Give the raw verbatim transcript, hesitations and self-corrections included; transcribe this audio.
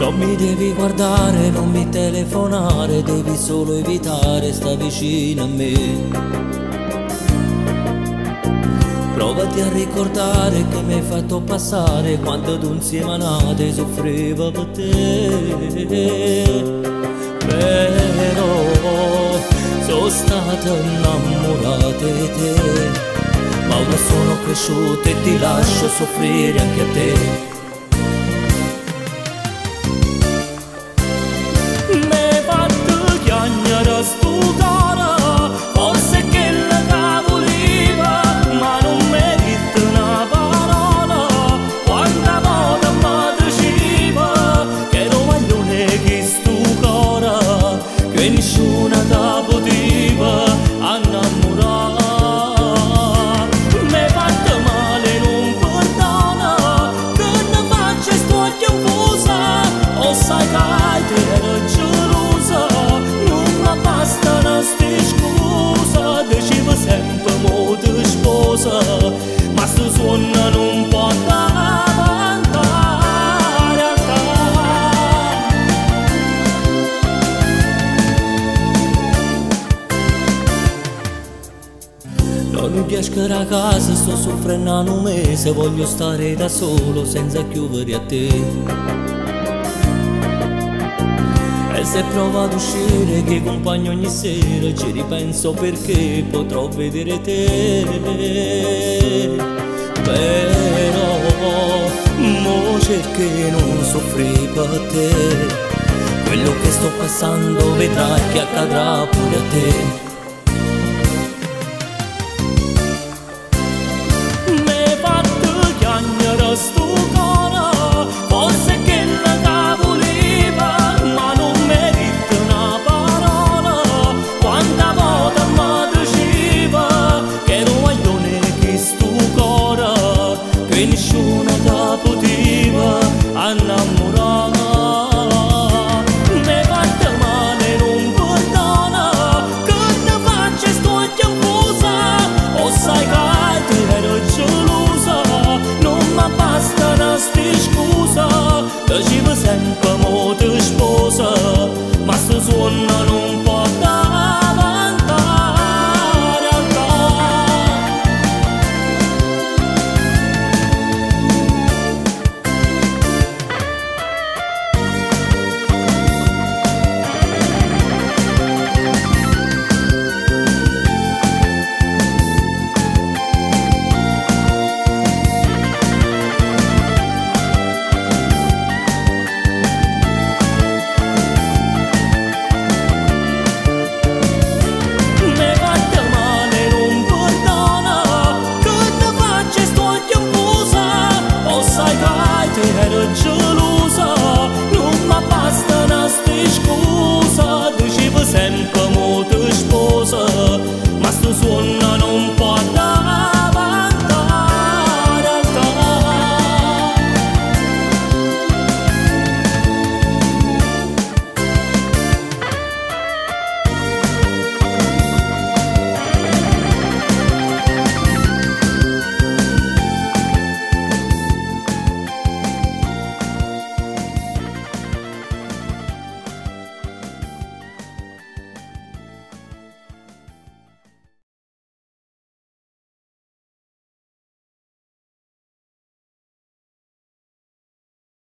Non mi devi guardare, non mi telefonare, devi solo evitare, sta vicino a me. Provati a ricordare che mi hai fatto passare quando tu insieme a nate soffrivo per te. Però sono stato innamorato di te, ma ora sono cresciuto e ti lascio soffrire anche a te. E nessuna ta poteva innamorare. Mi fatto male, non perdona, che ne faccio sto chiusa. O sai che ti ero gelosa, non mi bastano sti scusa. Dicevo sempre mo ti sposa, ma sto suono non può andare. Non riesco a casa, sto soffrendo un mese, voglio stare da solo senza chiudere a te. E se provo ad uscire che compagno ogni sera, ci ripenso perché potrò vedere te. Però mo cerchi non soffrire per te, quello che sto passando vedrai che accadrà pure a te.